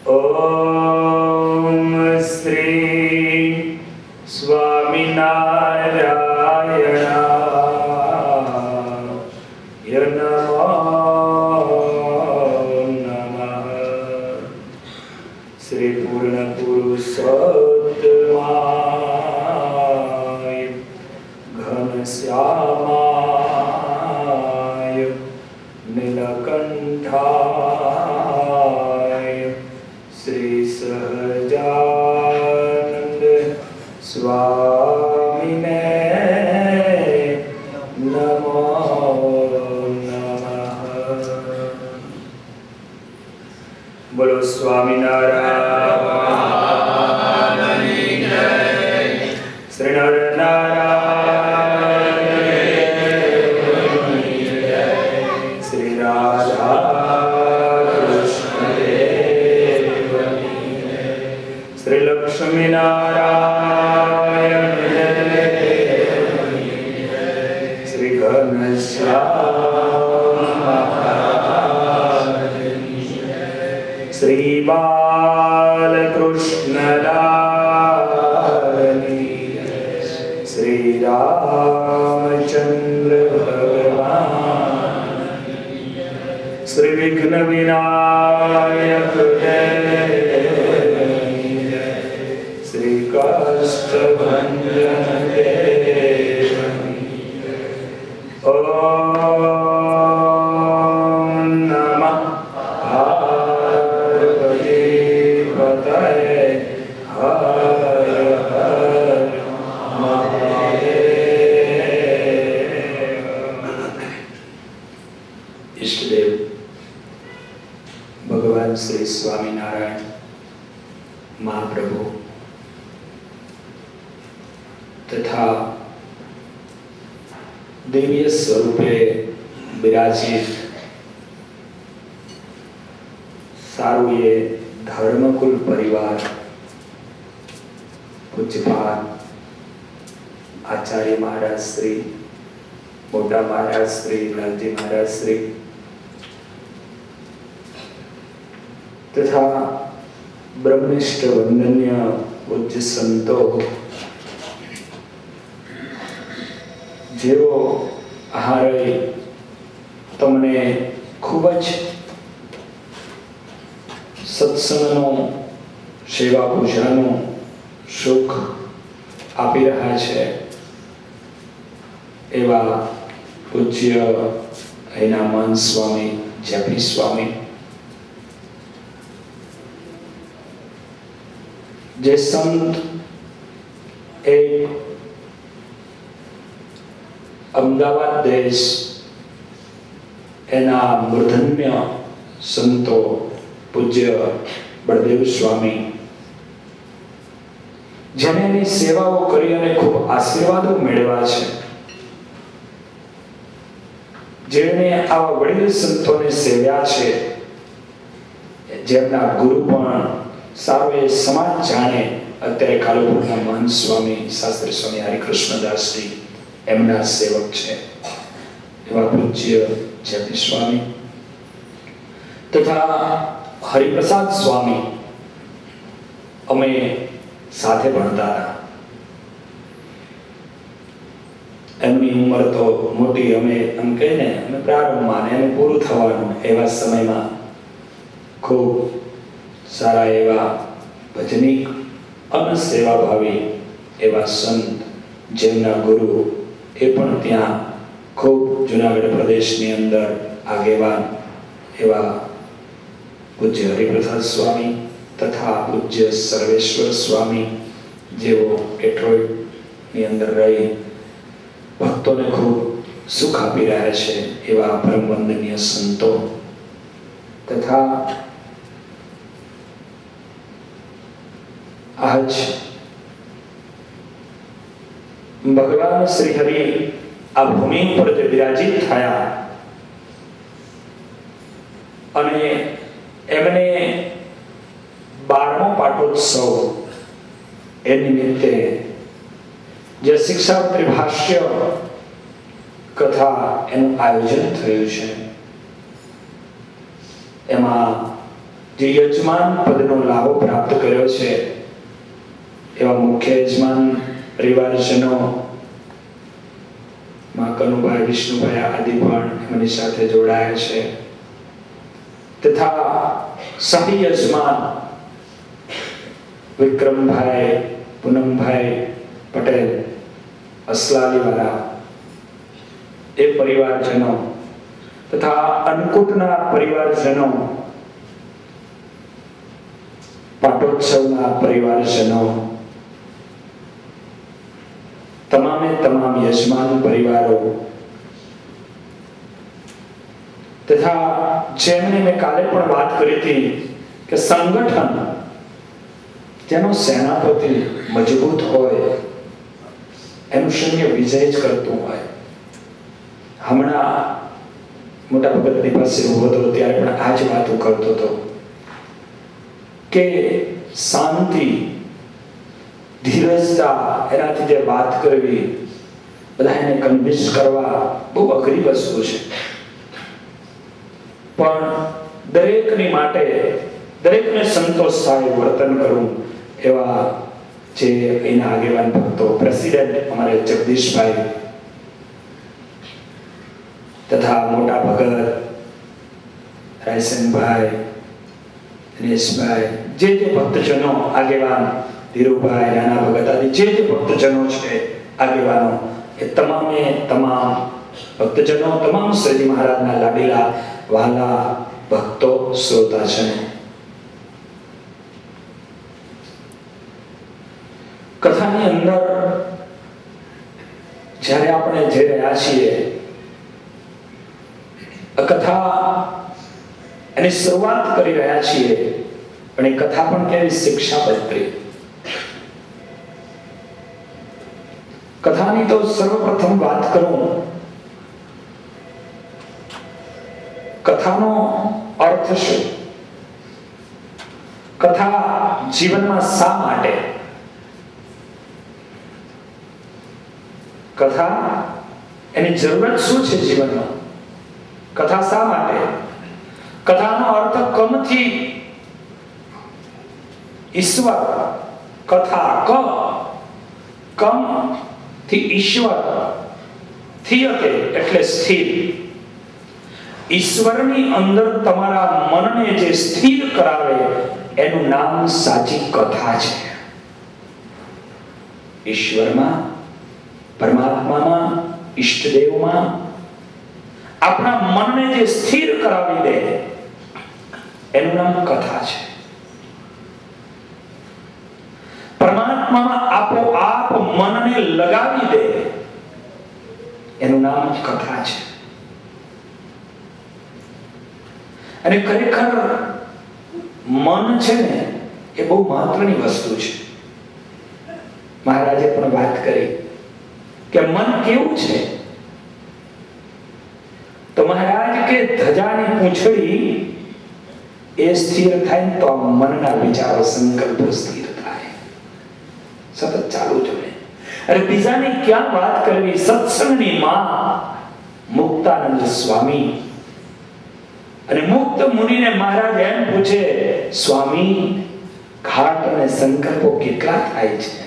ઓમ શ્રી સ્વામિનારાયણાય નમઃ. શ્રી પૂર્ણ પુરુષોત્તમાય ઘનશ્યામાય નીલકંઠાય શ્રી સહજાનંદ સ્વામીને નમો નમઃ. બોલો સ્વામિનારાયણની જય. શ્રી નરનારાયણની જય. શ્રી રાધા કૃષ્ણદેવની જય. શ્રી લક્ષ્મીનારાયણ દેવની જય. શ્રી ઘનશ્યામ મહારાજની જય. શ્રી બાલકૃષ્ણલાલની જય. શ્રી રામચંદ્ર ભગવાનની જય. શ્રી વિઘ્ન વિનાયક દેવની જય. શ્રી કાષ્ટભંજન દેવની જય. ઓમ નમઃ પાર્વતી પતયે હર હર મહાદેવ. ઈષ્ટદેવ ભગવાન શ્રી સ્વામિનારાયણ મહાપ્રભુ તથા દિવ્ય સ્વરૂપે બિરાજિત સારું એ ધર્મકુલ પરિવાર પૂજ્યપાદ આચાર્ય મહારાજ શ્રી, મોટા મહારાજ શ્રી, લાલજી મહારાજ શ્રી તથા બ્રહ્મનિષ્ઠ વંદન્ય પૂજ્ય સંતો જેઓ હારે તમને ખૂબ જ સત્સંગનું, સેવા પૂજાનું સુખ આપી રહ્યા છે એવા પૂજ્ય હૈનામાન સ્વામી, જેપી સ્વામી, જે સંત એક અમદાવાદ દેશ એના મૂર્ધન્ય સંતો પૂજ્ય બળદેવ સ્વામી, જેને એની સેવાઓ કરી અને ખૂબ આશીર્વાદો મેળવ્યા છે, જેને આવા વડીલ સંતોને સેવ્યા છે, જેમના ગુરુ પણ સારો એ સમાજ જાણે અત્યારે કાલુપુરના મહંત સ્વામી શાસ્ત્રી સ્વામી હરિકૃષ્ણદાસજી એમના સેવક છે એવા પૂજ્ય જેપી સ્વામી તથા હરિપ્રસાદ સ્વામી અમે સાથે ભણતા હતા. એમની ઉંમર તો મોટી, અમે એમ કહીને અમે પ્રારંભમાં ને એનું પૂરું થવાનું એવા સમયમાં ખૂબ સારા એવા ભજનિક અને સેવાભાવી એવા સંત, જેમના ગુરુ એ પણ ત્યાં ખૂબ જુનાગઢ પ્રદેશની અંદર આગેવાન એવા પૂજ્ય હરિપ્રસાદ સ્વામી તથા પૂજ્ય સર્વેશ્વર સ્વામી, જેઓ ડેટ્રોઇટની અંદર રહી ભક્તોને ખૂબ સુખ આપી રહ્યા છે એવા પરમ વંદનીય સંતો તથા આજ ભગવાન શ્રી હરિ આ ભૂમિ પર જે વિરાજિત થયા અને એમને 12મો પાટોત્સવ એ નિમિત્તે જે શિક્ષાપત્રી ભાષ્ય કથા એનું આયોજન થયું છે, એમાં જે યજમાન પદનો લાભ પ્રાપ્ત કર્યો છે એવા મુખ્ય યજમાન પરિવારજનો માં કનુભાઈ, વિષ્ણુભાઈ આદિ પણ એમની સાથે જોડાયા છે, તથા સહી યજમાન વિક્રમભાઈ, પૂનમભાઈ પટેલ અસલાલીવાળા એ પરિવારજનો તથા અન્નકૂટના પરિવારજનો, પાટોત્સવના પરિવારજનો, તમામે તમામ યજમાન પરિવારો તથા જેમને મેં કાલે પણ વાત કરી હતી કે સંગઠન જેનો સેનાપતિ મજબૂત હોય એનું સૈન્ય વિજય જ કરતું હોય. હમણાં મોટા ભગતની પાસે ઉભો હતો ત્યારે પણ આ જ વાતો કરતો હતો કે શાંતિ, ધીરજતા, એનાથી જે વાત કરવી, બધાને કન્વિન્સ કરવા બહુ અઘરી વસ્તુ છે. પણ દરેકની માટે દરેકને સંતોષ થાય વર્તન કરવું એવા જે એના આગેવાન ભક્તો, પ્રેસિડેન્ટ અમારે જગદીશભાઈ તથા મોટા ભગત રાયસનભાઈ, દિનેશભાઈ, જે ભક્તજનો આગેવાન, ધીરુભાઈ, નાના ભગત આદિ જે ભક્તજનો છે આગેવાનો, એ તમામે તમામ ભક્તજનો, તમામ શ્રીજી મહારાજના લાડીલા વહાલા ભક્તો, શ્રોતાજનો, કથાની અંદર જ્યારે આપણે જઈ રહ્યા છીએ, કથા એની શરૂઆત કરી રહ્યા છીએ, પણ એ કથા પણ કેવી શિક્ષાપત્રી. કથાની તો સર્વપ્રથમ વાત કરું, કથાનો અર્થ શું? કથા જીવનમાં શા માટે? કથા એની જરૂરત શું છે જીવનમાં? કથા શા માટે? કથાનો અર્થ કમથી ઈશ્વર, કથા કમ થી ઈશ્વર, થિયતે એટલે સ્થિર. ઈશ્વરની અંદર તમારા મનને જે સ્થિર કરાવે એનું નામ સાચી કથા છે. ઈશ્વરમાં, પરમાત્મામાં, ઈષ્ટદેવમાં આપણા મનને જે સ્થિર કરાવી દે એનું નામ કથા છે. પરમાત્મામાં આપોઆપ મનને લગાવી દે એનું નામ કથા છે. અને ખરેખર મન છે ને એ બહુ મહત્વની વસ્તુ છે. મહારાજે પણ વાત કરી કે મન કેવું છે, તો મહારાજ કે ધજાની પૂંછડી એ સ્થિર થાય તો મનના વિચારો, સંકલ્પો સ્થિર થાય, સતત ચાલુ જ રહે. અરે બીજાની ક્યાં વાત કરવી? સત્સંગની માં મુક્તાનંદ સ્વામી અને મુક્ત મુનિને મહારાજ એમ પૂછે, સ્વામી ઘાટ અને સંકલ્પો કેટલા થાય છે?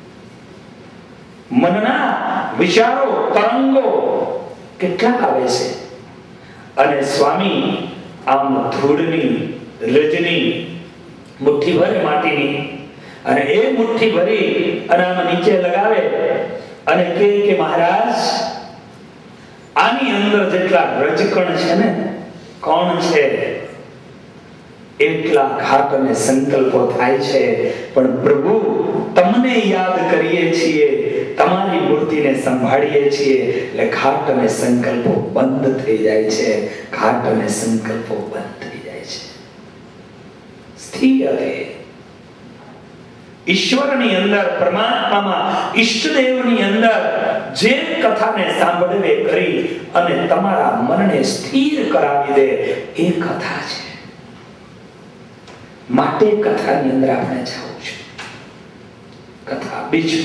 મનના વિચારો, તરંગો કેટલા આવે છે? અને સ્વામી આમ ધૂળની, રજની મુઠ્ઠી ભરે માટીની, અને એ મુઠ્ઠી ભરી અને આમ નીચે લગાવે અને કે મહારાજ આની અંદર જેટલા રજકણ છે ને, કોણ છે? એટલા ઘાટ અને સંકલ્પો થાય છે. પણ પ્રભુ તમને યાદ કરીએ છીએ, તમારી મૂર્તિને સંભાળીએ છીએ, એટલે ઘાટ અને સંકલ્પો બંધ થઈ જાય છે. ઘાટ અને સંકલ્પો બંધ થઈ જાય છે. સ્થિર રહે. ઈશ્વરની અંદર, પરમાત્મામાં, ઈષ્ટદેવની અંદર જે કથાને સાંભળવે કરી અને તમારા મનને સ્થિર કરાવી દે એ કથા છે. માટે કથાની અંદર આપણે જવું છે. કથા બીજું,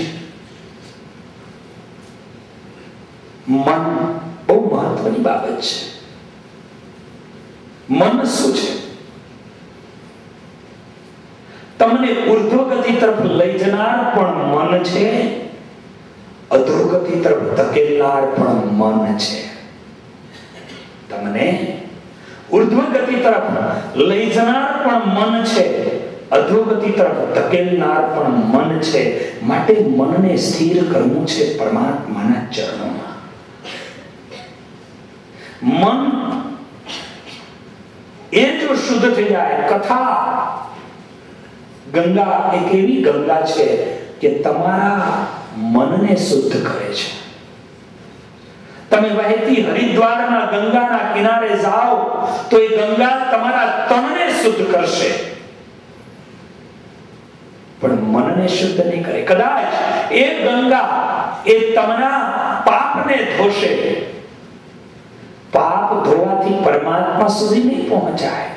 મન બહુ મહત્વની બાબત છે. મન શું છે? તમને ઉર્ધ્વગતિ તરફ લઈ જનાર પણ મન છે, અધોગતિ તરફ ધકેલનાર પણ મન છે. તમને ઉર્ધ્વગતિ તરફ લઈ જનાર પણ મન છે, અધોગતિ તરફ ધકેલનાર પણ મન છે. માટે મનને સ્થિર કરવું છે પરમાત્માના ચરણોમાં. મન એ જો શુદ્ધ થઈ જાય, કથા ગંગા એક એવી ગંગા છે કે તમારા મનને શુદ્ધ કરે છે. તમે વહેતી હરિદ્વારના ગંગાના કિનારે જાઓ તો એ ગંગા તમારા તનને શુદ્ધ કરશે, પણ મનને શુદ્ધ નહીં કરે. કદાચ એ ગંગા એ તમારા પાપને ધોશે. પાપ ધોવાથી પરમાત્મા સુધી નહીં પહોંચાય.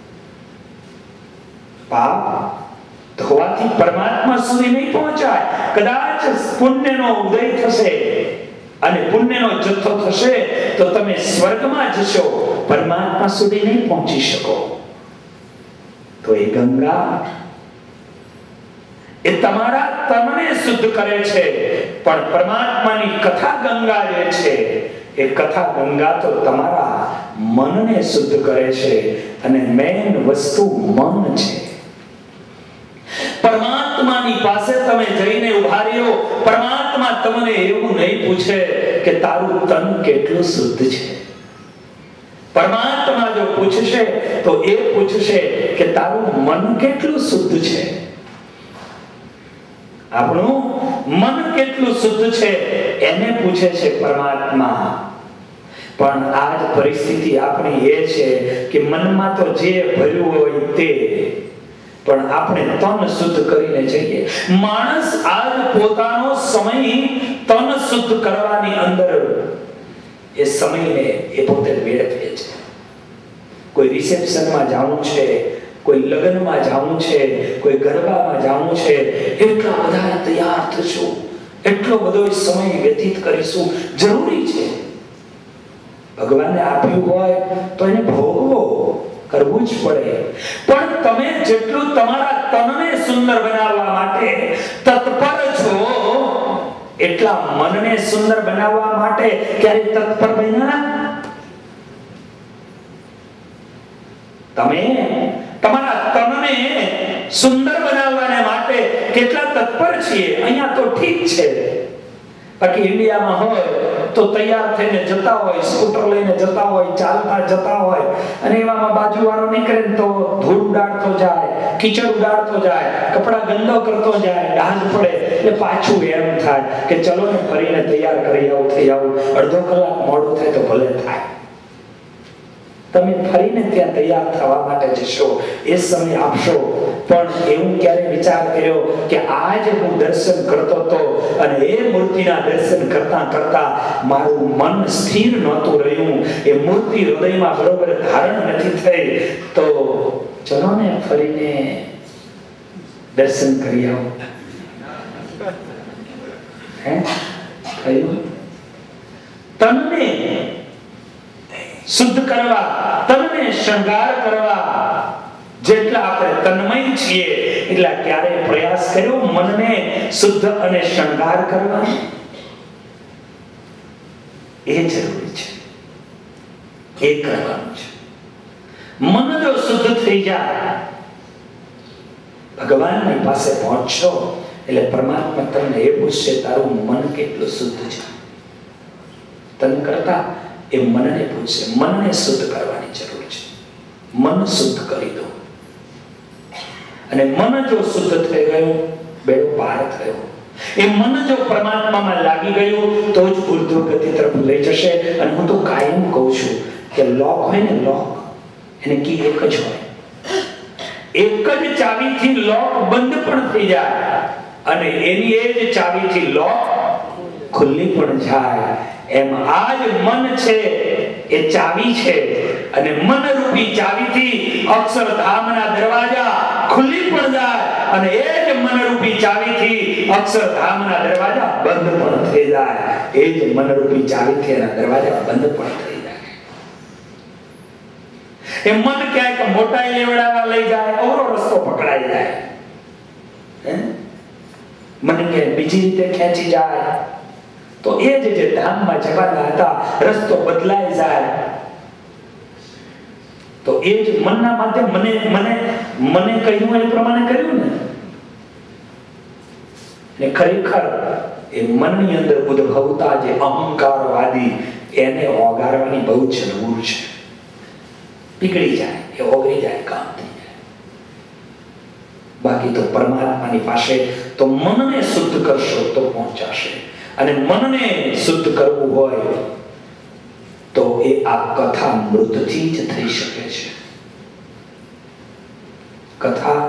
પાપ ધોવાથી પરમાત્મા સુધી નહીં પહોંચાય. કદાચ પુણ્યનો ઉદય થશે અને પુણ્યનો જથ્થો થશે તો તમે સ્વર્ગમાં જશો, પરમાત્મા સુધી નહીં પહોંચી શકો. તો એ ગંગા એ તમારા તનને શુદ્ધ કરે છે, પણ પરમાત્માની કથા ગંગા જે છે એ કથા ગંગા તો તમારા મનને શુદ્ધ કરે છે. અને મેન વસ્તુ મન છે. પરમાત્માની પાસે તમે જઈને ઉભા રહ્યો, પરમાત્મા તમને એવું નહીં પૂછે કે તારું તન કેટલું શુદ્ધ છે. પરમાત્મા જો પૂછશે તો એ પૂછશે કે તારું મન કેટલું શુદ્ધ છે. આપણું મન કેટલું શુદ્ધ છે એને પૂછે છે પરમાત્મા. પણ આજ પરિસ્થિતિ આપણી એ છે કે મનમાં તો જે ભર્યું હોય તે, પણ આપણે તન શુદ્ધ કરીને જઈએ. માણસ આજ પોતાનો સમય તન શુદ્ધ કરવાની અંદર એ સમયને એ પોતે વેડફે છે. કોઈ રિસેપ્શનમાં જવું છે, કોઈ લગ્નમાં જવું છે, કોઈ ગરબામાં જવું છે, એટલા બધા તૈયાર થશું, એટલો બધો સમય વ્યતીત કરીશું, જરૂરી છે. ભગવાનને આપ્યું હોય તો એને ભોગવો, કરવું જ પડે. પણ તમે જેટલું તમારા તનને સુંદર બનાવવા માટે તત્પર છો, એટલા મનને સુંદર બનાવવા માટે ક્યારે તત્પર બન્યા? તમે તમારા તનને સુંદર બનાવવાને માટે કેટલા તત્પર છીએ? અહીંયા તો ઠીક છે, બાકી ઇન્ડિયામાં હોય તો તૈયાર થઈને જતા હોય, સ્કૂટર લઈને જતા હોય, ચાલતા જતા હોય, અને એવામાં બાજુવાળો નીકળે તો ધૂળ ઉડાડતો જાય, કીચડ ઉડાડતો જાય, કપડા ગંદો કરતો જાય, ડાંજ પડે એટલે પાછું એમ થાય કે ચલો ને ફરીને તૈયાર કરી આવું, થઈ આવું. અડધો કલાક મોડું થાય તો ભલે થાય. તમે ફરીને ત્યાં તૈયાર થવા માટે જશો, એ સમય આપશો. પણ એવું ક્યારે વિચાર કર્યો કે આજ હું દર્શન કરતો હતો અને એ મૂર્તિના દર્શન કરતા કરતા મારું મન સ્થિર નહોતું રહ્યું, એ મૂર્તિ હૃદયમાં બરોબર ધારણ નથી થઈ, તો ચલો ને ફરીને દર્શન કરી આવો. હે થયું? તનને શુદ્ધ કરવા, તનને શૃંગાર કરવા જેટલા આપણે તન્મય છીએ એટલા ક્યારે પ્રયાસ કર્યો મનને શુદ્ધ અને શૃંગાર કરવા? એ જરૂરી છે, એ કરવાનું છે. મન જો શુદ્ધ થઈ જાય, ભગવાનની પાસે પહોંચશો એટલે પરમાત્મા તમને એ પૂછશે તારું મન કેટલું શુદ્ધ છે. તન કરતા એ મનને પૂછશે. મનને શુદ્ધ કરવાની જરૂર છે. મન શુદ્ધ કરી દો, અને મન જો શુદ્ધ થઈ ગયું, બેડો પાર થયો. એ મન જો પરમાત્મામાં લાગી ગયું તો જ ઉર્ધ્વ ગતિ તરફ લઈ જશે. અને હું તો કાયમ કહું છું કે લોક હોય ને, લોક એને કી એક જ હોય. એક જ ચાવીથી લોક બંધ પણ થઈ જાય અને એની એ જ ચાવીથી લોક ખુલ્લી પણ જાય. એમ આજ મન છે એ ચાવી છે, અને મન રૂપી ચાવીથી અક્ષરધામના દરવાજા ખુલ્લી પણ જાય, અને એ જ મન રૂપી ચાવીથી અક્ષરધામના દરવાજા બંધ પણ થઈ જાય. એ જ મન રૂપી ચાવીથી એના દરવાજા બંધ પણ થઈ જાય. એ મન ક્યાંક મોટાઈ લેવડાવવા લઈ જાય, અવરો રસ્તો પકડાઈ જાય. મને કે બીજી રીતે ખેંચી જાય તો એ જે ધામમાં જવાના હતા રસ્તો બદલાઈ જાય તો એ જ મનના માધ્યમ મને કહ્યું એ પ્રમાણે કર્યું ને ખરેખર એ મનની અંદર ઉદ્ભવતા જે અહંકારવાદી એને ઓગારવાની બહુ જરૂર છે. પીગળી જાય એ ઓગળી જાય, કામ થઈ જાય. બાકી તો પરમાત્માની પાસે તો મનને શુદ્ધ કરશો તો પહોંચાશે. અને મનને શુદ્ધ કરવું હોય તો એ આ કથા મૃતથી જ થઈ શકે છે. કથા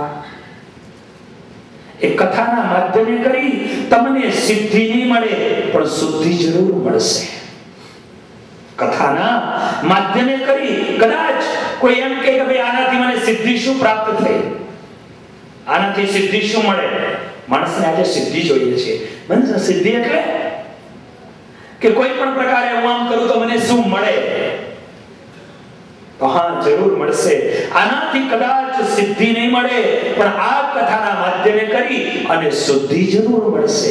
એ કથાના માધ્યમે કરી તમને સિદ્ધિ નહીં મળે પણ શુદ્ધિ જરૂર મળશે. કથાના માધ્યમે કરી કદાચ કોઈ એમ કહે કે ભાઈ આનાથી મને સિદ્ધિ શું પ્રાપ્ત થઈ, આનાથી સિદ્ધિ શું મળે? માણસને આજે સિદ્ધિ જોઈએ છે. મને સિદ્ધિ એટલે કે કોઈ પણ પ્રકારે હું આમ કરું તો મને શું મળે? તો હા, જરૂર મળશે. આનાથી કદાચ સિદ્ધિ નહીં મળે પણ આ કથાના માધ્યમે કરી અને શુદ્ધિ જરૂર મળશે.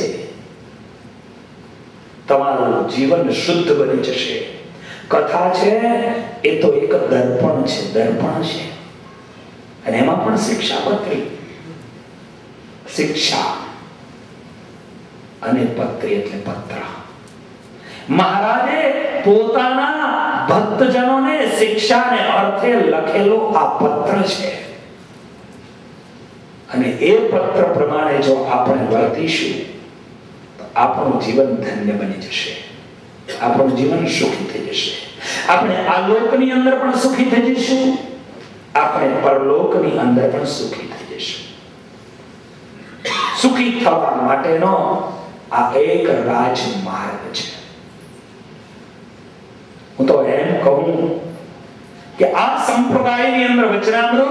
તમારું જીવન શુદ્ધ બની જશે. કથા છે એ તો એક દર્પણ છે, દર્પણ છે. અને એમાં પણ શિક્ષાપત્રી, શિક્ષા અને પત્રી એટલે પત્ર. મહારાજે પોતાના ભક્તજનોને શિક્ષાને અર્થે લખેલો આ પત્ર છે. અને એ પત્ર પ્રમાણે જો આપણે વર્તીશું તો આપણું જીવન ધન્ય બની જશે, આપણું જીવન સુખી થઈ જશે. આપણે આ લોકની અંદર પણ સુખી થઈ જઈશું, આપણે પરલોકની અંદર પણ સુખી થઈ જઈશું. સુખી થવા માટેનો આ એક રાજમાર્ગ છે. હું તો એમ કહું કે આ સંપ્રદાયની અંદર વચનામૃત,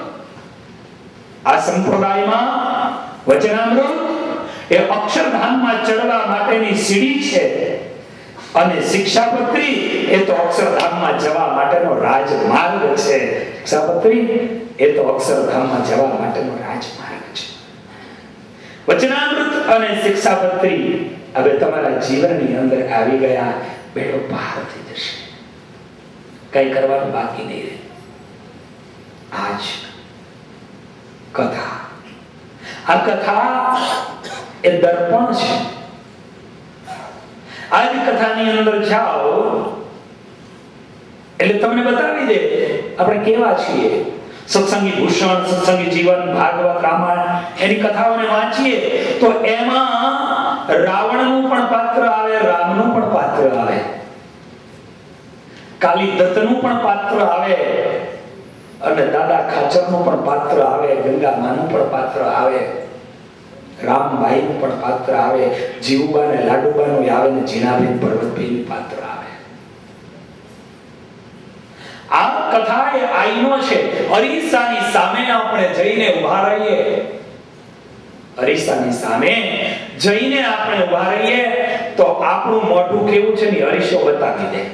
આ સંપ્રદાયમાં વચનામૃત એ અક્ષરધામમાં ચડવા માટેની સીડી છે અને શિક્ષાપત્રી એ તો અક્ષરધામમાં જવા માટેનો રાજમાર્ગ છે. શિક્ષાપત્રી એ તો અક્ષરધામમાં જવા માટેનો રાજમાર્ગ છે. વચનામૃત અને શિક્ષાપત્રી હવે તમારા જીવનની અંદર આવી ગયા, બેડો પાર થઈ જશે. કઈ કરવાનું બાકી નહીં રહે. આજ કથા, આ કથા એ દર્પણ છે. આજ કથાની અંદર જાઓ એટલે તમને બતાવી દે આપણે કેવા છીએ. સત્સંગી ભૂષણ, સત્સંગી જીવન, ભાગવત, રામાયણ એની કથાઓને વાંચીએ તો એમાં રાવણનું પણ પાત્ર આવે, રામનું પણ પાત્ર આવે, કાલી દત્તનું પણ પાત્ર આવે અને દાદા ખાચરનું પણ પાત્ર આવે, ગંગા માનું પણ પાત્ર આવે, રામભાઈનું પણ પાત્ર આવે, જીવુબા ને લાડુબાનું આવે ને જીણાબેન પર્વતભાઈનું પાત્ર આવે. આ કથા એ આઈનો છે. અરીસાની સામે આપણે જઈને ઉભા રહીએ, અરીસાની સામે જઈને આપણે ઉભા રહીએ તો આપણું મોઢું કેવું છે ને અરીસો બતાવી દે.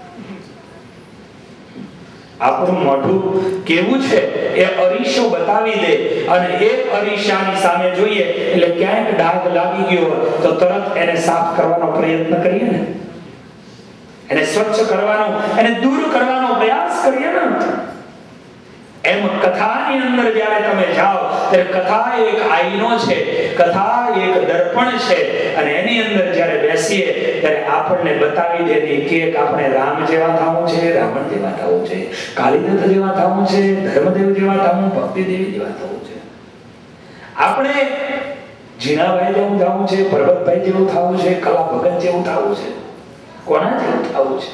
આપણું મોઢું કેવું છે એ અરીસો બતાવી દે. અને એ અરીસાની સામે જોઈએ એટલે ક્યાંક ડાઘ લાગી ગયો તો તરત એને સાફ કરવાનો પ્રયત્ન કરીએ ને, એને સ્વચ્છ કરવાનો, એને દૂર કરવાનો પ્રયાસ કરીએ ને. એમ કથાની અંદર જ્યારે તમે જાઓ ત્યારે કથા એક આઈનો છે, કથા એક દર્પણ છે. અને એની અંદર જ્યારે બેસીએ ત્યારે આપણને બતાવી દે કે આપણે રામ જેવા થવું છે, રાવણ જેવા થવું છે, કાલીદત્ત જેવા થવું છે, ધર્મદેવ જેવા થવું, ભક્તિદેવી જેવા થવું છે. આપણે જીણાભાઈ જેવું થવું છે, પર્વતભાઈ જેવું થવું છે, કલા ભગત જેવું થવું છે, કોના જેવું થવું છે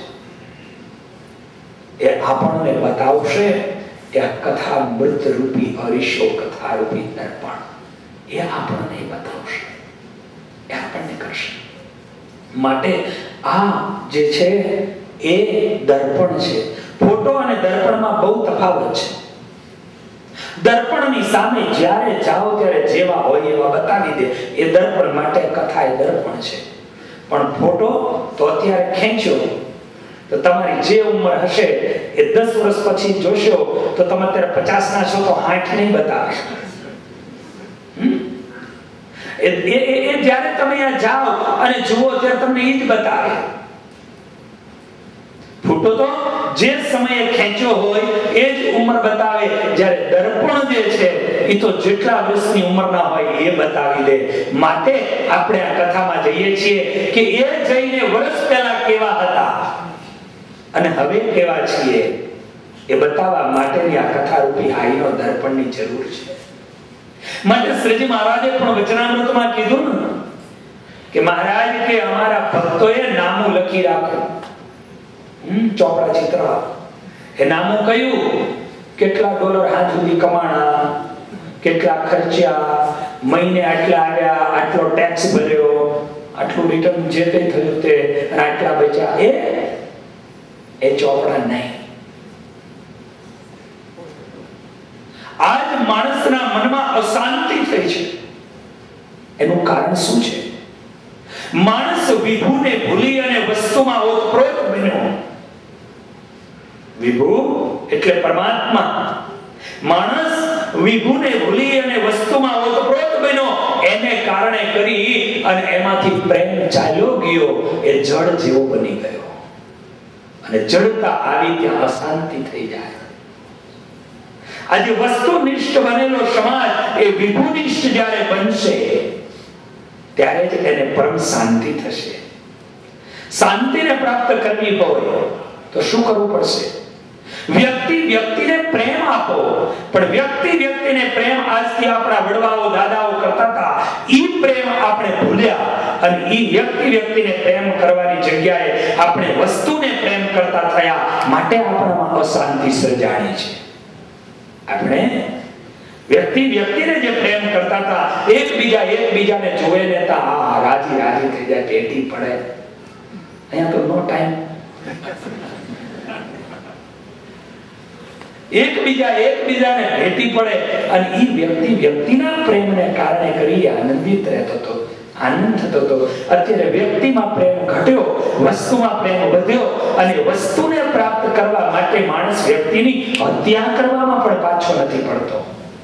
એ આપણને બતાવશે. એ કથા મૃત રૂપી અરીસો, કથા રૂપી દર્પણ એ આપણને બતાવશે, એ આપણને કરશે. માટે આ જે છે એ દર્પણ છે. ફોટો અને દર્પણમાં બહુ તફાવત છે. દર્પણની સામે જ્યારે જાઓ ત્યારે જેવા હોય એવા બતાવી દે, એ દર્પણ માટે કથા એ દર્પણ છે. પણ ફોટો તો અત્યારે ખેંચ્યો તો તમારી જે ઉંમર હશે એ 10 વર્ષ પછી જોશો તો તમે અત્યારે 50 ના છો તો 60 નહીં બતાવે. એ જ્યારે તમે અહીંયા જાઓ અને જુઓ ત્યારે તમને એ જ બતાવે. ફોટો તો જે સમયે ખેંચ્યો હોય એ જ ઉંમર બતાવે. જ્યારે દર્પણ જે છે એ તો જેટલા વર્ષની ઉંમરના હોય એ બતાવી દે. માટે આપણે આ કથામાં જઈએ છીએ કે એ જઈને વર્ષ પહેલા કેવા હતા અને હવે કેવા છીએ એ બતાવવા માટેની આ કથારૂપી આઈનો દર્પણની જરૂર છે. માટે શ્રીજી મહારાજે પણ વચનામૃતમાં કીધું ને કે મહારાજ કે અમારા ભક્તોએ નામું લખી રાખો. ચોપડા ચિત્રવા એ નામું કયું, કેટલા ડોલર હાથ સુધી કમાણા, કેટલા ખર્ચ્યા, મહિને આટલા આવ્યા, આટલો ટેક્સ ભર્યો, આટલું રિટર્ન જે કંઈ થયું તે, આટલા બચ્યા, એ ચોપડા નહીં. આજ માણસના મનમાં અશાંતિ થઈ છે. એનું કારણ શું છે? માણસ વિભુને ભૂલી અને વસ્તુમાં ઓતપ્રોત બન્યો. વિભુ એટલે પરમાત્મા. માણસ વિભુને ભૂલી અને વસ્તુમાં ઓતપ્રોત બન્યો. એને કારણે કરી અને એમાંથી પ્રેમ ચાલ્યો ગયો. એ જળ જેવો બની ગયો અને જળતા આવી ત્યાં અશાંતિ થઈ જાય. આજે વસ્તુનિષ્ઠ બનેલો સમાજ એ વિભુનિષ્ઠ જ્યારે બનશે ત્યારે જ એને પરમ શાંતિ થશે. શાંતિને પ્રાપ્ત કરવી હોય તો શું કરવું પડશે? વ્યક્તિ વ્યક્તિને પ્રેમ આપો. પણ વ્યક્તિ વ્યક્તિને પ્રેમ આજથી આપણા વડવાઓ દાદાઓ કરતા હતા, ઈ પ્રેમ આપણે ભૂલ્યા અને ઈ વ્યક્તિ વ્યક્તિને પ્રેમ કરવાની જગ્યાએ આપણે વસ્તુને પ્રેમ કરતા થયા. માટે આપણામાં અશાંતિ સર્જાણી છે. આપણે વ્યક્તિ વ્યક્તિને જે પ્રેમ કરતા હતા, એકબીજાને જોવે લેતા, હા રાજી રાજી થઈ જાય, ટેટી પડે. અહીંયા તો નો ટાઈમ. એકબીજાને ભેટી પડે અને ઈ વ્યક્તિ વ્યક્તિના પ્રેમને કારણે કરી આનંદિત રહેતો હતો, આનંદ થતો હતો. અત્યારે વ્યક્તિમાં પ્રેમ ઘટ્યો, વસ્તુમાં પ્રેમ વધ્યો અને વસ્તુને પ્રાપ્ત કરવા માટે માણસ વ્યક્તિની હત્યા કરવામાં પણ પાછો નથી પડતો.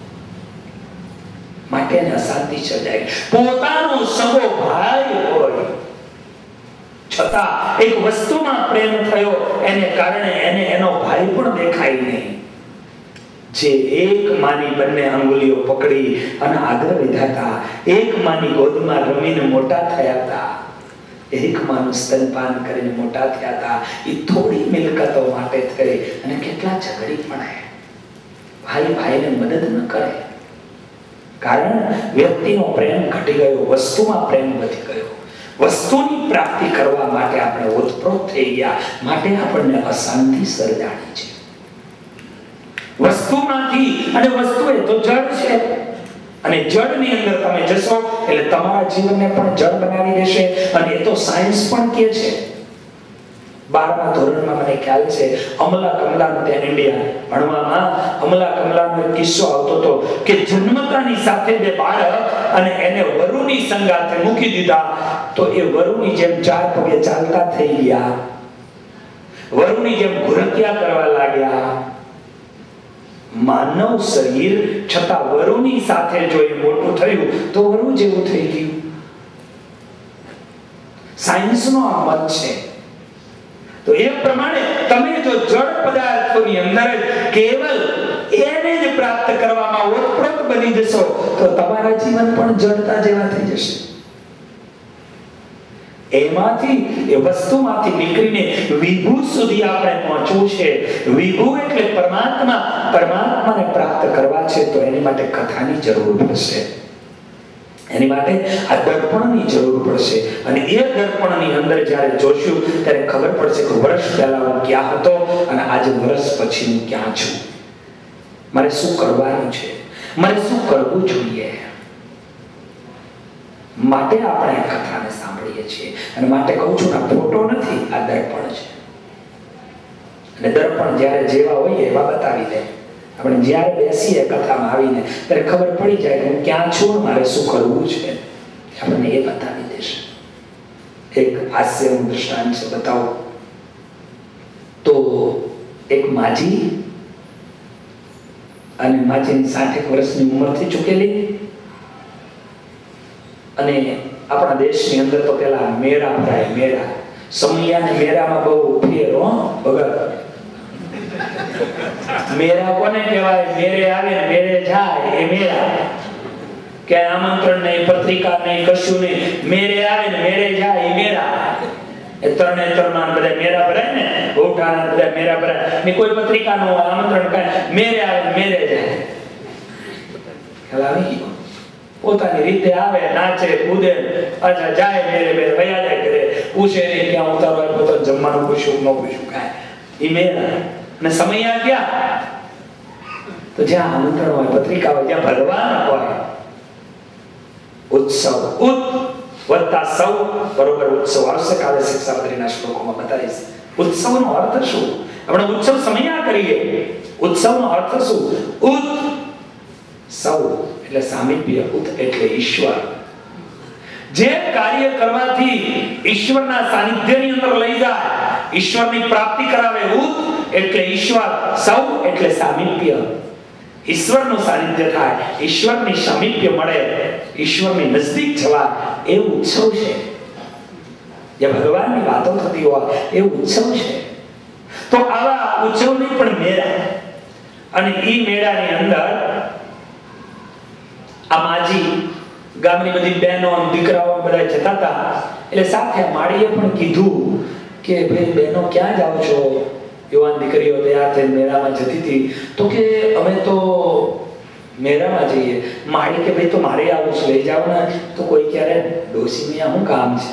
માટે એને અશાંતિ સર્જાય. પોતાનો સગો ભાઈ હોય છતાં એક વસ્તુમાં પ્રેમ થયો, એને કારણે એને એનો ભાઈ પણ દેખાય નહીં. જે એક માની બંને અંગુલીઓ પકડી અને આગળ વધ્યા, એક માની ગોદમાં રમીને મોટા થયા હતા, એક માનું સ્તનપાન કરીને મોટા થયા હતા. એ થોડી મિલકતો માટે થઈ અને કેટલા ઝઘડી પડે. ભાઈ ભાઈને મદદ ન કરે. કારણ વ્યક્તિનો પ્રેમ ઘટી ગયો, વસ્તુમાં પ્રેમ વધી ગયો. વસ્તુની પ્રાપ્તિ કરવા માટે આપણે ઓતપ્રોત થઈ ગયા. માટે આપણને અશાંતિ સર્જાણી છે. વસ્તુમાંથી, અને વસ્તુ એ તો જળ છે અને જળની અંદર તમે જશો એટલે તમારા જીવનને પણ જળ બનાવી દેશે. અને એ તો સાયન્સ પણ કહે છે. 12મા ધોરણમાં મને ખ્યાલ છે અમલા કમલાનો ત્યાં ઇન્ડિયા ભણવામાં અમલા કમલાનો એક કિસ્સો આવતો હતો કે જન્મતાની સાથે બે બાળક અને એને વરુની સંગાથે મૂકી દીધા તો એ વરુની જેમ 4 પગે ચાલતા થઈ ગયા, વરુની જેમ ઘુરકિયા કરવા લાગ્યા. માનવ શરીર છતાં વરુની સાથે જો એ મોટું થયું તો વરુ જેવું થઈ ગયું. સાયન્સનો આ મત છે. તો એ પ્રમાણે તમે જો જળ પદાર્થોની અંદર કેવલ એને જ પ્રાપ્ત કરવામાં ઓતપ્રોત બની જશો તો તમારા જીવન પણ જળતા જેવા થઈ જશે. એમાંથી એ વસ્તુમાંથી નીકળીને વિભુ સુધી આપણે પહોંચવું છે. વિભુ એટલે પરમાત્મા, પરમાત્માને પ્રાપ્ત કરવા છે તો એની માટે કથાની જરૂર પડશે. એની માટે આ દર્પણની જરૂર પડશે. અને એ દર્પણની અંદર જ્યારે જોશું ત્યારે ખબર પડશે કે વર્ષ પહેલા હું ક્યાં હતો અને આજે વર્ષ પછી હું ક્યાં છું. મારે શું કરવાનું છે, મારે શું કરવું જોઈએ. માટે આપણે કથાને સાંભળીએ છીએ. અને માટે કહું છું આ ફોટો નથી, આ દર્પણ છે. અને દર્પણ જ્યારે જેવા હોઈએ એવા બતાવી દે. આપણે જ્યારે બેસીએ કથામાં આવીને ત્યારે ખબર પડી જાય કે હું ક્યાં છું, મારે શું કરવું છે, આપણને એ બતાવી દેશે. એક હાસ્યનું દૃષ્ટાંત છે, બતાવો. તો એક માજી અને માજીની 60 વર્ષની ઉંમર થઈ ચૂકેલી અને આપણા દેશની અંદર તો પેલા મેળા ભરાય, મેળા. સમૈયા ને મેળામાં બહુ ફેર હો ભગત. મેળા કોને કહેવાય? મેરે આવે ને મેરે જાય એ મેળા. કે આમંત્રણ નહીં, પત્રિકા નહીં, કશું નહીં. મેરે આવે ને મેરે જાય એ મેળા. એ ત્રણે ત્રણ બધા મેળા ભરાય ને, ગોઠાના બધા મેળા ભરાય ને, કોઈ પત્રિકાનું આમંત્રણ કાંઈ, મેરે આવે ને મેરે જાય. ખ્યાલ આવી ગયો? પોતાની રીતે આવે, નાચે, કૂદે, અચ્છા જાય મેરે મેરે ભયા જાય કરે, પૂછે નહીં ક્યાં ઉતારો આપ્યો તો, જમવાનું પૂછ્યું ન પૂછ્યું કાંઈ. એ મેળા. અને સમય ક્યાં? તો જ્યાં આમંત્રણ હોય, પત્રિકા હોય, જ્યાં ભગવાન હોય. ઉત્સવ, ઉત વત્તા સૌ બરોબર ઉત્સવ આવશે. કાલે શિક્ષાપત્રીના શ્લોકોમાં બતાવીશ ઉત્સવનો અર્થ શું. આપણે ઉત્સવ સમયા કરીએ, ઉત્સવનો અર્થ શું? ઉત સૌ એટલે સામીપ્ય, ઉત એટલે ઈશ્વર. જે કાર્ય કરવાથી ઈશ્વરના સાનિધ્યની અંદર લઈ જાય, ઈશ્વરની પ્રાપ્તિ કરાવે, ઉત એટલે ઈશ્વર, સૌ એટલે સામીપ્ય. ઈશ્વરનું સાનિધ્ય થાય, ઈશ્વરની સામીપ્ય મળે, ઈશ્વરની નજદીક જવા, એ ઉત્સવ છે. જે ભગવાનની વાતો થતી હોય એ ઉત્સવ છે. તો આવા ઉત્સવની પણ મેળા. અને ઈ મેળાની અંદર આ માજી ગામની બધી બહેનો દીકરાઓ બધા જતા હતા. એટલે સાથે માળીએ પણ કીધું કે ભાઈ બહેનો ક્યાં જાઓ છો? યુવાન દીકરીઓ તૈયાર થઈને મેળામાં જતી હતી. તો કે અમે તો મેળામાં જઈએ. માળી કે ભાઈ તો મારે આવું છે, લઈ જાવ ને. તો કોઈ ક્યારે ડોસી મિયા શું કામ છે?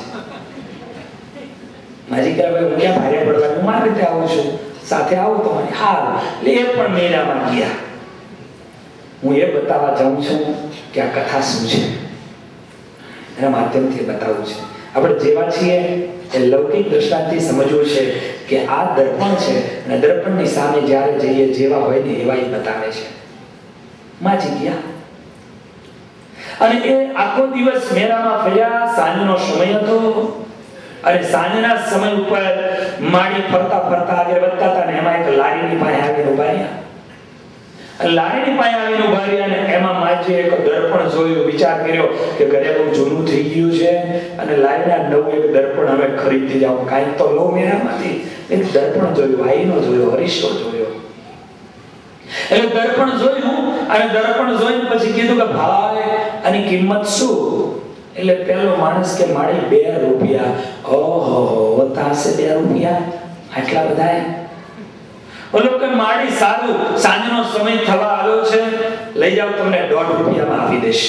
માજી કે ભાઈ હું ક્યાં ભારે પડવાનું, હું મારી રીતે આવું છું, સાથે આવું તો મને હાલ. એટલે એ પણ મેળામાં ગયા. હું એ બતાવવા જાઉં છું કે આ કથા શું છે, એના માધ્યમથી બતાવવું છે. આપણે જેવા છીએ એ લૌકિક દ્રષ્ટાંતથી સમજવું છે કે આ દર્પણ છે અને દર્પણની સામે જ્યારે જઈએ જેવા હોય ને એવા બતાવે છે. માજી ગયા અને એ આખો દિવસ મેળામાં ફર્યા. સાંજનો સમય હતો અને સાંજના સમય ઉપર માળી ફરતા ફરતા આગળ વધતા હતા ને એમાં એક લારીની પાસે આવીને ઉભા રહ્યા. લારીની પાસે આવીને ઉભા રહ્યા અને એમાં માજીએ એક દર્પણ જોયું. વિચાર કર્યો કે ઘરે બહુ જૂનું થઈ ગયું છે અને લારીના નવું એક દર્પણ હવે ખરીદતી જાઉં, કાંઈક તો લો મેળામાંથી. એક દર્પણ જોયું, આઈનો જોયો, હરીશો જોયો. એટલે દર્પણ જોયું અને દર્પણ જોઈને પછી કીધું કે ભાઈ આની કિંમત શું? એટલે પેલો માણસ કે મારી 2 રૂપિયા. ઓહો, હોતા હશે 2 રૂપિયા આટલા બધા? ઓલો કે માડી સારું, સાંજનો સમય થવા આવ્યો છે, લઈ જાવ, તમને 1.5 રૂપિયામાં આપી દઈશ.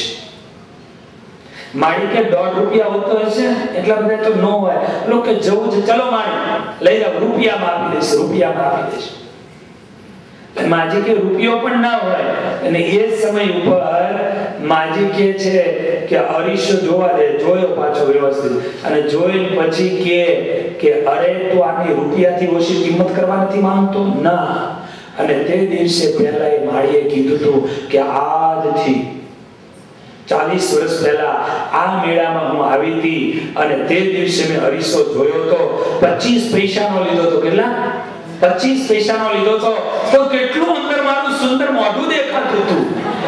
માડી કે 1.5 રૂપિયા હોતો હશે એટલા બધા તો ન હોય. ઓલો કે જવું છે, ચલો માડી લઈ જાવ, રૂપિયામાં આપી દઈશ, રૂપિયામાં આપી દઈશ. માજી કે રૂપિયો પણ ના હોય. અને એ સમય ઉપર માજી કે છે કે અરીસો જોવા દે. જોયો પાછો વ્યવસ્થિત અને જોઈને પછી કે અરે તો આની રૂપિયાથી ઓછી કિંમત કરવા નથી માંગતો ના. અને તે દિવસે પહેલા એ માળીએ કીધું હતું કે આજથી 40 વર્ષ પહેલા આ મેળામાં હું આવી હતી અને તે દિવસે મેં અરીસો જોયો તો 25 પૈસાનો લીધો તો. કેટલા? 25 પૈસાનો લીધો તો કેટલું અંદર મારું સુંદર મોઢું દેખાતું હતું.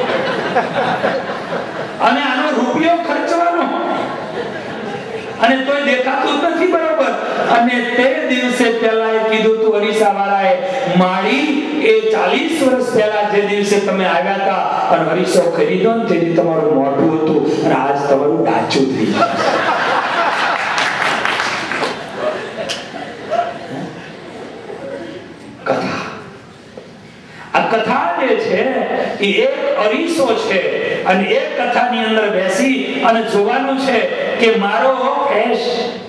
અને આનો રૂપિયો ખર્ચવાનો અને તોય દેખાતું જ નથી બરોબર. અને તે દિવસે પહેલા એ કીધું તું અરીસા વાળાએ, માળી એ 40 વર્ષ પહેલા જે દિવસે તમે આવ્યા હતા અને અરીસો ખરીદો ને તેથી તમારું મોઢું હતું અને આજ તમારું ડાચું થઈ ગયું. કથા, આ કથા જે છે એ એક અરીસો છે અને એક કથાની અંદર બેસી અને જોવાનું છે કે મારો ફેસ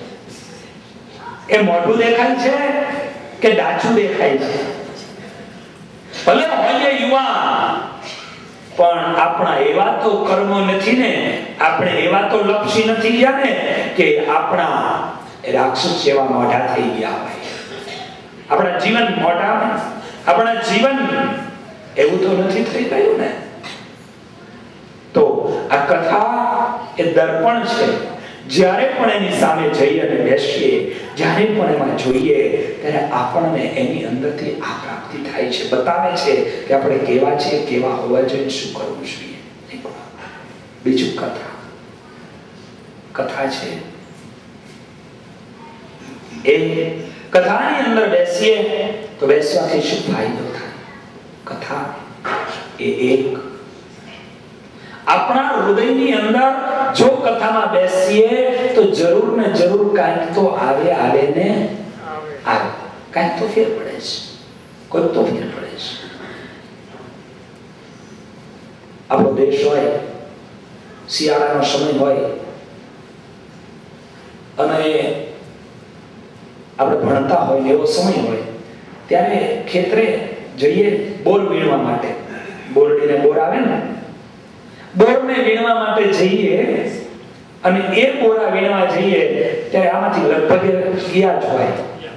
એ મોઢું દેખાય છે કે ડાચું દેખાય છે. ભલે હોય યુવાન પણ આપણા એવા તો કર્મો નથી ને, આપણે એવા તો લપસી નથી ગયા ને કે આપણા રાક્ષસ જેવા મોઢા થઈ ગયા હોય. આપણા જીવન મોઢામાં, આપણા જીવન એવું તો નથી થઈ ગયું ને. તો આ કથા એ દર્પણ છે. જ્યારે પણ એની સામે જઈએ અને બેસીએ, જ્યારે પણ એમાં જોઈએ ત્યારે આપણને એની અંદરથી આ પ્રાપ્તિ થાય છે. બતાવે છે કે આપણે કેવા છીએ, કેવા હોવા જોઈએ, શું કરવું જોઈએ. બીજું કથા કથા છે. એ કથાની અંદર બેસીએ તો બેસવાથી શું ફાયદો થાય? કથા એ એક આપણા હૃદયની અંદર જો કથામાં બેસીએ તો જરૂર ને જરૂર કાંઈક તો આવે ને આવે, કાંઈક તો ફેર પડે છે, કોઈ તો ફેર પડે છે. આપણો દેશ હોય, શિયાળાનો સમય હોય અને આપણે ભણતા હોય એવો સમય હોય, ત્યારે ખેતરે જઈએ બોર વીણવા માટે. બોરડીને બોર આવે ને, બોરને વીણવા માટે જઈએ અને એ બોરા વીણવા જઈએ ત્યારે આમાંથી લગભગ ગયા જ હોય.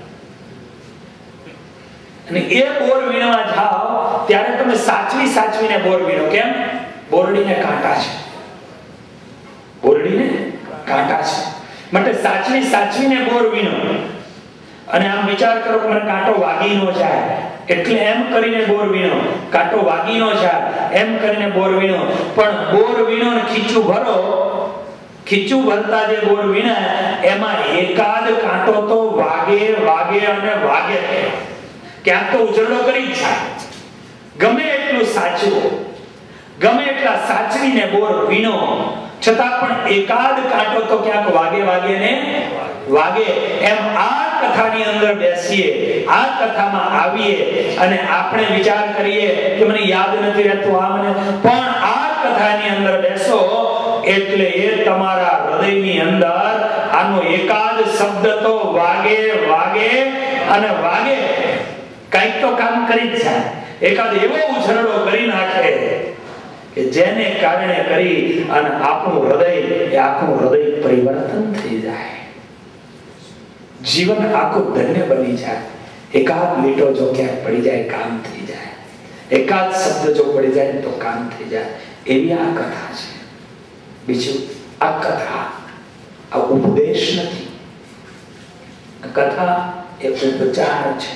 અને એ બોર વીણવા જાઓ ત્યારે તમે સાચવીને બોર વીણો. કેમ? બોરડીને કાંટા છે, બોરડીને કાંટા છે માટે સાચવીને બોર વીણો. અને આમ વિચાર કરો કે મને કાંટો વાગી ન જાય એટલે એમ કરીને બોર વીણો, કાંટો વાગી ન જાય એમ કરીને બોર વીણો. પણ બોર વીણો ને ખીચું ભરો, ખીચું ભરતા જે બોર વીણાય એમાં એકાદ કાંટો તો વાગે અને વાગે, ક્યાંક તો ઉજળો કરી જ જાય. ગમે એટલું સાચવો, ગમે એટલા સાચવીને બોર વીણો છતાં પણ એકાદ કાંટો તો ક્યાંક વાગે ને વાગે. એમ આ કથાની અંદર બેસીએ, આ કથામાં આવીએ અને આપણે વિચાર કરીએ કે મને યાદ નથી રહેતું આ મને, પણ આ કથાની અંદર બેસો એટલે એ તમારા હૃદયની અંદર આનો એકાદ શબ્દ તો વાગે અને વાગે, કંઈક તો કામ કરી જ જાય. એકાદ એવો ઉછરડો કરી નાખે કે જેને કારણે કરી અને આપણું હૃદય પરિવર્તન થઈ જાય, જીવન આખું ધન્ય બની જાય. એકાદ લીટો જો ક્યાંક પડી જાય કામ થઈ જાય, એકાદ શબ્દ જો પડી જાય તો કામ થઈ જાય. એવી આ કથા છે. બીજું, આ કથા આ ઉપદેશ નથી, આ કથા એ ઉપચાર છે.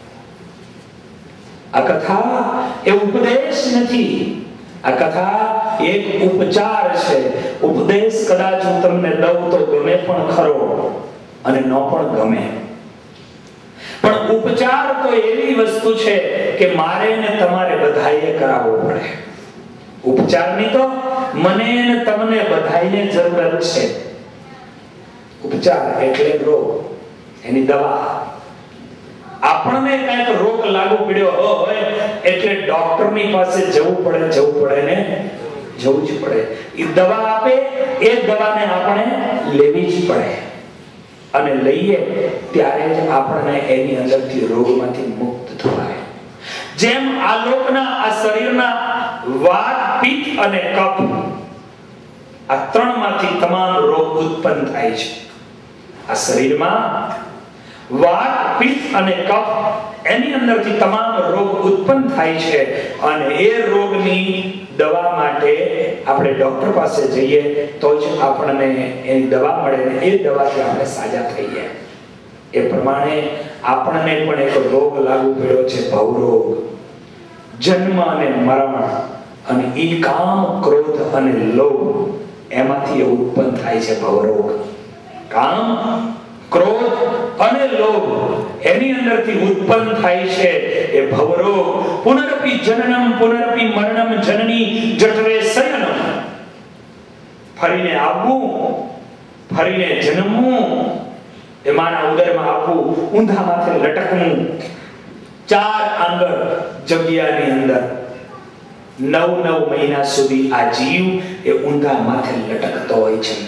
આ કથા એ ઉપદેશ નથી, આ કથા એક ઉપચાર છે. ઉપદેશ કદાચ હું તમને દઉં તો ગમે પણ ખરો અને ન પણ ગમે, પણ ઉપચાર તો એવી વસ્તુ છે કે મારે ને તમારે બધાએ કરાવવો પડે. ઉપચારની તો મને ને તમને બધાને જરૂરત છે. ઉપચાર એટલે રોગ, એની દવા. આપણને કઈક રોગ લાગુ પડ્યો હોય એટલે ડોક્ટરની પાસે જવું પડે ને જવું જ પડે. એ દવા આપે, એ દવાને આપણે લેવી જ પડે અને લઈએ ત્યારે જ આપણને એની અંદરથી રોગમાંથી મુક્ત થવાય. જેમ આ લોકના આ શરીરના વાત, પિત્ત અને કફ, આ ત્રણમાંથી તમામ રોગ ઉત્પન્ન થાય છે. આ શરીરમાં વાત, પિત્ત અને કફ, એની અંદરથી તમામ રોગ ઉત્પન્ન થાય છે અને એ રોગની દવા માટે આપણે ડોક્ટર પાસે જઈએ તો જ આપણને એની દવા મળે ને એ દવાથી આપણે સાજા થઈએ. એ પ્રમાણે આપણને પણ એક રોગ લાગુ પડ્યો છે, ભવરોગ. જન્મ અને મરણ અને ઈ કામ, ક્રોધ અને લોભ, એમાંથી ઉત્પન્ન થાય છે ભવરોગ. કામ, ક્રોધ અને લોભ, એની અંદરથી ઉત્પન્ન થાય છે એ ભવરોગ. પુનરપી જનનમ પુનરપી મરણમ જનની જઠરે શયનમ. ફરીને આવવું, ફરીને જન્મવું, એ માના ઉદરમાં આવવું, ઊંધા માથે લટકવું. 4 આંગળ જગ્યાની અંદર 9 મહિના સુધી આ જીવ એ ઊંધા માથે લટકતો હોય છે.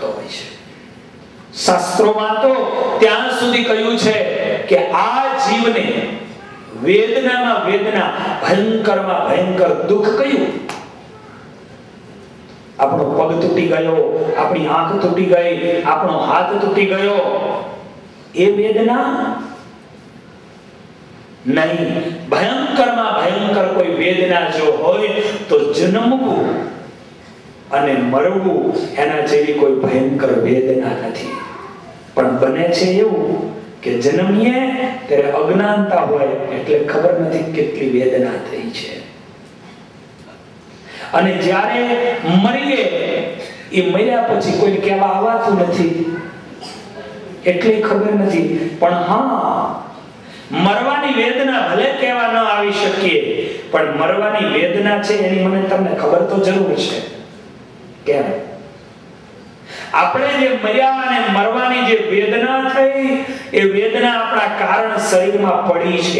શાસ્ત્રોમાં તો ત્યાં સુધી કહ્યું છે કે આ જીવને વેદનામાં વેદના, ભયંકરમાં ભયંકર દુઃખ કયું? આપણો પગ તૂટી ગયો, આપણી આંખ તૂટી ગઈ, આપણો હાથ તૂટી ગયો, એ વેદના નહીં. ભયંકરમાં ભયંકર કોઈ વેદના જો હોય તો જન્મવું અને મરવું એના જેવી કોઈ ભયંકર વેદના નથી. પણ બને છે એવું કે જન્મીએ ત્યારે અજ્ઞાનતા હોય એટલે ખબર નથી કેટલી વેદના થઈ છે, અને જ્યારે મરીએ એ મર્યા પછી કોઈ કહેવા આવતું નથી એટલે ખબર નથી. પણ હા, મરવાની વેદના ભલે કહેવા ન આવી શકીએ, પણ મરવાની વેદના છે એની મને તમને ખબર તો જરૂર છે. કેમ? આપણે જે મર્યા અને મરવાની જે વેદના થઈ, એ વેદના આપણા કારણ શરીરમાં પડી છે.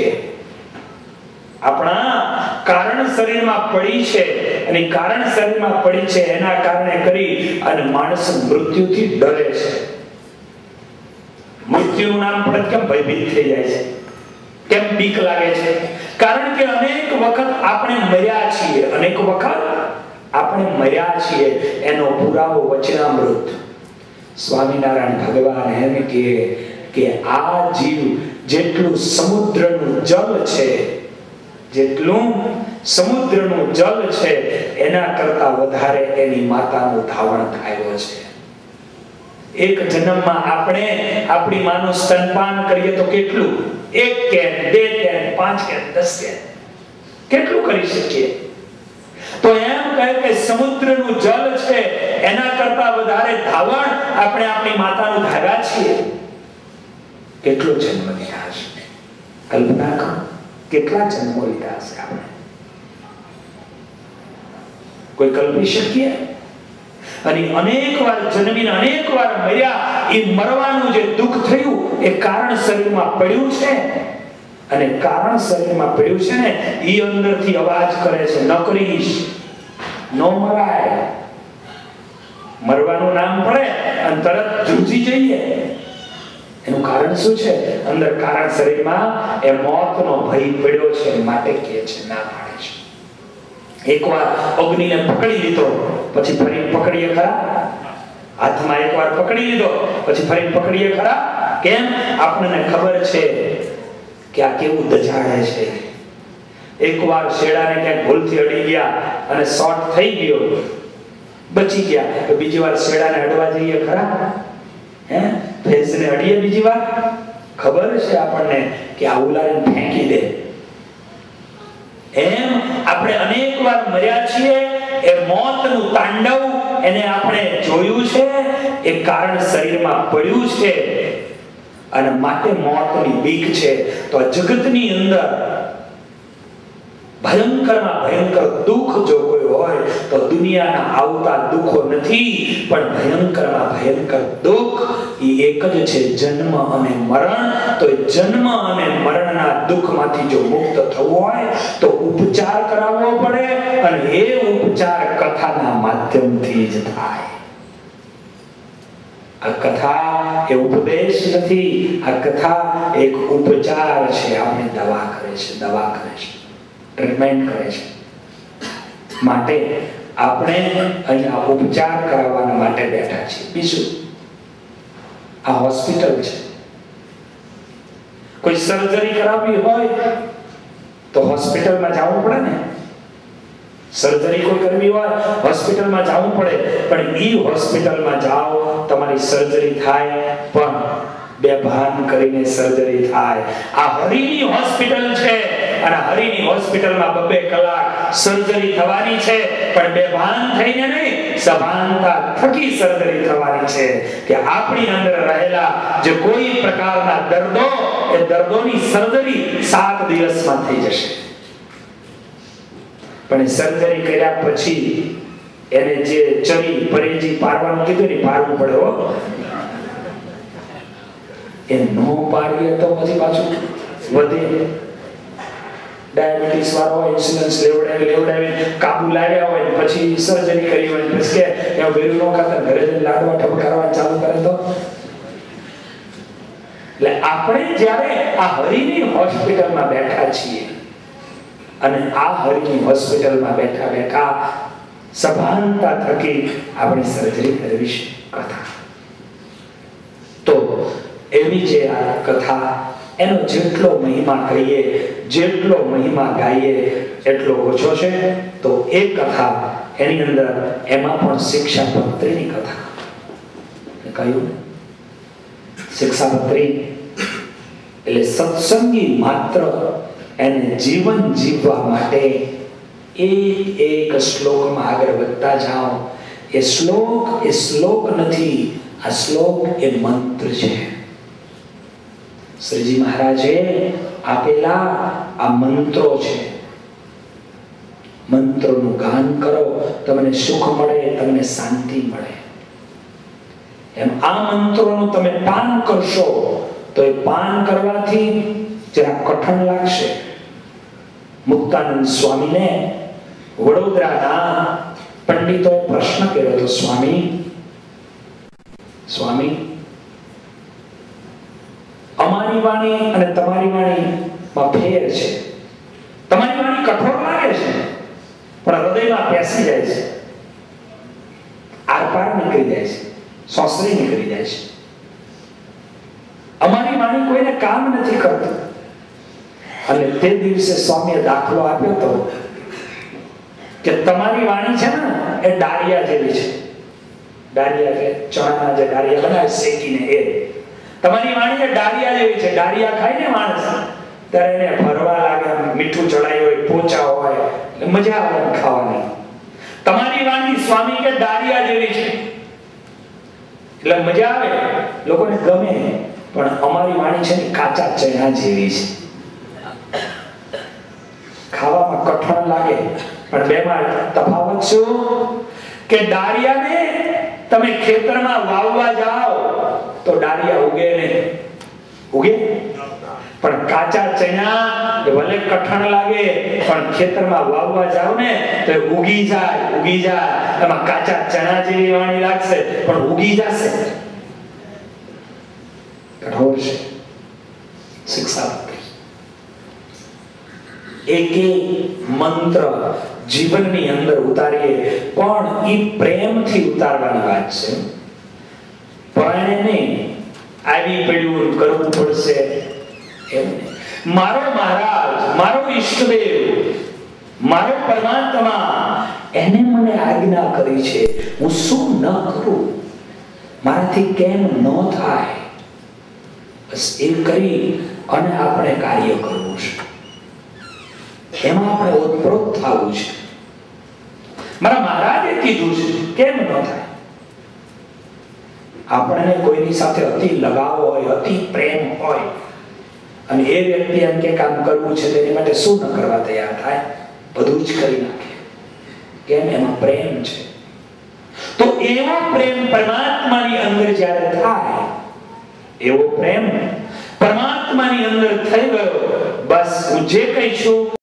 આપણા કારણ શરીરમાં પડી છે, અને કારણ શરીરમાં પડી છે એના કારણે કરી અને માણસ મૃત્યુથી ડરે છે. મૃત્યુનું નામ પડે કેમ ભયભીત થઈ જાય છે, કેમ બીક લાગે છે? કારણ કે અનેક વખત આપણે મર્યા છીએ, અનેક વખત આપણે મર્યા છીએ. એનો પુરાવો વચનામૃત. સ્વામિનારાયણ ભગવાન એમ કે આ જીવ જેટલું સમુદ્રનું જળ છે, જેટલું સમુદ્રનું જળ છે, એના કરતા વધારે એની માતાનું ધાવણ થયું છે. એક જન્મમાં આપણે આપણી માનું સ્તનપાન કરીએ તો કેટલું? 1 કેન, 2 કેન, 5 કેન, 10 કેન, કેટલું કરી શકીએ? તો એમ કહે કે સમુદ્રનું જળ છે એના કરતા વધારે ધાવણ આપણે આપણી માતાનું ધાવ્યા છીએ. કેટલો જન્મ લીધા હશે? કલ્પના કરો, કેટલા જન્મો લીધા હશે આપણે? કોઈ કલ્પી શકીએ? અને અનેક વાર જન્મીને અનેક વાર મર્યા. એ મરવાનું જે દુઃખ થયું એ કારણ શરીરમાં પડ્યું છે, અને કારણ શરીરમાં પડ્યું છે ને, એ અંદરથી અવાજ કરે છે, ન કરીશ, નો મરાય. મરવાનું નામ પડે અને તરત જૂજી જઈએ. એનું કારણ શું છે? અંદર કારણ શરીરમાં એ મોતનો ભય પડ્યો છે, માટે કહે છે, ના પાડે છે. એકવાર અગ્નિને પકડી લીધો પછી ફરી પકડીએ ખરા? હાથમાં એકવાર પકડી લીધો પછી ફરી પકડીએ ખરા? કેમ? આપણને ખબર છે કે આ કેવું દજાડે છે. એકવાર શેડાને ક્યાંક ભૂલથી અડી ગયા અને શોર્ટ થઈ ગયો, બચી ગયા, તો બીજી વાર શેડાને અડવા જઈએ ખરા? ભેંસને અડીએ બીજી વાર? ખબર છે આપણને કે આ ઉલારીને ફેંકી દે. એમ આપણે અનેક વાર મર્યા છીએ. એ મોતનું તાંડવ એને આપણે જોયું છે, એ કારણ શરીરમાં પડ્યું છે, અને માટે મોતની બીક છે. તો જગતની અંદર ભયંકરમાં ભયંકર દુઃખ જો કોઈ હોય તો દુનિયાના આવતા દુઃખો નથી, પણ ભયંકરમાં ભયંકર દુઃખ એ એક જ છે, જન્મ અને મરણ. તો એ જન્મ અને મરણના દુઃખમાંથી જો મુક્ત થવું હોય તો ઉપચાર કરાવવો પડે, અને એ ઉપચાર કથાના માધ્યમથી જ થાય. આ કથા એ ઉપદેશ નથી, આ કથા એક ઉપચાર છે. આપણે દવા કરે છે, દવા કરે છે, ટ્રીટમેન્ટ કરે છે. માટે આપણે અહીંયા ઉપચાર કરાવવા માટે બેઠા છીએ. બીજું, આ હોસ્પિટલ છે. કોઈ સર્જરી કરાવવી હોય તો હોસ્પિટલમાં જવું પડે ને. સર્જરી કોઈ કરવી હોય હોસ્પિટલમાં જવું પડે, પણ ઈ હોસ્પિટલમાં જાઓ, તમારી સર્જરી થાય, પણ બેભાન કરીને સર્જરી થાય. આ હરિની હોસ્પિટલ છે, અને હરિની હોસ્પિટલમાં 2 કલાક સર્જરી થવાની છે, પણ બેભાન થઈને નહીં, સભાનતા થકી સર્જરી થવાની છે. કે આપણી અંદર રહેલા જે કોઈ પ્રકારના દર્દો, એ દર્દોની સર્જરી 7 દિવસમાં થઈ જશે. પણ સર્જરી કર્યા પછી એને જે ચરી પરેજી પારવાનું કીધું ને, પારવું પડે હો. એ નો પાડીએ તો પછી પાછું વધે. ડાયાબિટીસ વાળો હોય, ઇન્સ્યુરન્સ લેવડાવી કાબુ લાવ્યા હોય, પછી સર્જરી કરી હોય, પછી કે વેરું નો ખાતા ઘરે લાડવા ઠપકારવા ચાલુ કરે તો. એટલે આપણે જ્યારે આ હરિની હોસ્પિટલમાં બેઠા છીએ, અને આ હરિની હોસ્પિટલમાં બેઠા બેઠા સભાનતા થકી આપણે સર્જરી કરવી છે. કથા તો એવી છે આ કથા. એનો જેટલો મહિમા કહીએ, જેટલો મહિમા ગાઈએ એટલો ઓછો છે. તો એ કથા એની અંદર એમાં પણ શિક્ષાપત્રીની કથા કહ્યું. શિક્ષાપત્રી એટલે સત્સંગી માત્ર એને જીવન જીવવા માટે એક શ્લોકમાં આગળ વધતા જાઓ. એ એ શ્લોક નથી, આ શ્લોક એ મંત્ર છે. શ્રીજી મહારાજે આપેલા આ મંત્રો છે. મંત્રોનું ગાન કરો, તમને સુખ મળે, તમને શાંતિ મળે. એમ આ મંત્રોનું તમે પાન કરશો તો એ પાન કરવાથી જરા કઠણ લાગશે. મુક્તાનંદ સ્વામીને વડોદરાના પંડિતોએ પ્રશ્ન કર્યો હતો, સ્વામી અમારી વાણી અને તમારી વાણીમાં ફેર છે. તમારી વાણી કઠોર લાગે છે પણ હૃદયમાં બેસી જાય છે, આરપાર નીકળી જાય છે, સોસરી નીકળી જાય છે. અમારી વાણી કોઈને કામ નથી કરતી. અને તે દિવસે સ્વામીએ દાખલો આપ્યો હતો કે તમારી વાણી છે ને એ ડાળિયા જેવી છે. ડાળિયા કે ચણાના જે ડાળિયા બનાવે શેકીને, એ તમારી વાણી એ ડાળિયા જેવી છે. ડાળિયા ખાય ને માણસ ત્યારે એને ભરવા લાગે, મીઠું ચડાયું હોય, પોચા હોય, એટલે મજા આવે ખાવાની. તમારી વાણી સ્વામી કે ડાળિયા જેવી છે એટલે મજા આવે, લોકોને ગમે. પણ અમારી વાણી છે ને કાચા ચણા જેવી છે. ખાવામાં કઠણ લાગે પણ બેમાં તફાવત શું કે ડાળિયાને તમે ખેતરમાં વાવવા જાઓ તો ડાળિયા ઉગે ને ઉગે, પણ કાચા ચણા ભલે કઠણ લાગે પણ ખેતરમાં વાવવા જાઓ ને તો ઉગી જાય. એમાં કાચા ચણા જેવી વાણી લાગશે પણ ઉગી જશે. કઠોર છે શિક્ષાપત્રી. એક મંત્ર જીવનની અંદર ઉતારીએ પણ એ પ્રેમથી ઉતારવાની વાત છે. પરણે આવી પડ્યું કરવું પડશે એમ નહીં. મારો મહારાજ, મારો ઈષ્ટદેવ, મારો પરમાત્મા એને મને આજ્ઞા કરી છે, હું શું ન કરું, મારાથી કેમ ન થાય, બસ એ કરી અને આપણે કાર્ય કરવું છે. એમાં આપણે ઓતપ્રોત થવું છે. મારા મહારાજે કીધું છે, કેમ ન થાય? આપણને કોઈની સાથે અતિ લગાવ હોય, અતિ પ્રેમ હોય અને એ વ્યક્તિ એમ કે કામ કરવું છે તેની માટે શું ન કરવા તૈયાર થાય? બધું જ કરી નાખે. કેમ? એમાં પ્રેમ છે. તો એવો પ્રેમ પરમાત્માની અંદર જ્યારે થાય, એવો પ્રેમ પરમાત્માની અંદર થઈ ગયો, બસ હું જે કહીશું